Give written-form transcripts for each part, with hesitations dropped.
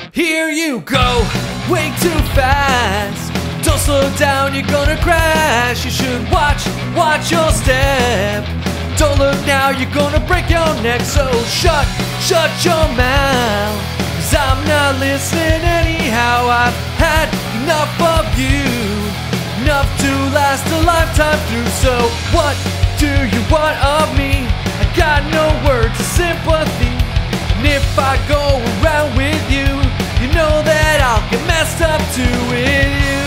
Here you go, way too fast. Don't slow down, you're gonna crash. You should watch your step. Don't look now, you're gonna break your neck. So shut your mouth, 'cause I'm not listening anyhow. I've had enough of you, enough to last a lifetime through. So what do you want of me? I got no words of sympathy. And if I go around with you, you know that I'll get messed up too with you.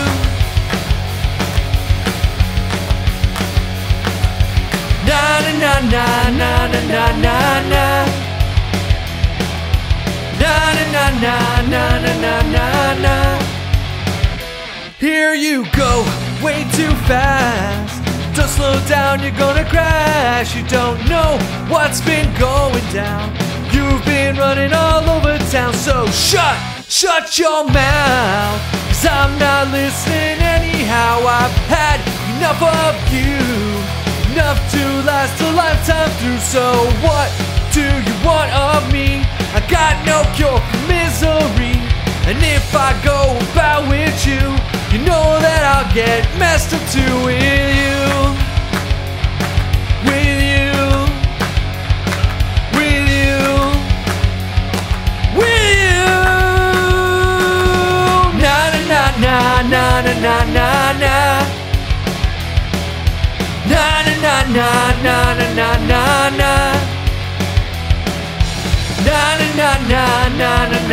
Na na na na na na na na na. Na na na na na na na na na. Here you go, way too fast. Don't slow down, you're gonna crash. You don't know what's been going down. You've been running all over town. So shut your mouth, 'cause I'm not listening anyhow. I've had enough of you, enough to last a lifetime through. So what do you want of me? I got no cure for misery. And if I go about with you, you know that I'll get messed up too with you. With you. With you. With you. Na na na na na na na na na. Na na na na na na na na na. Na na na na na na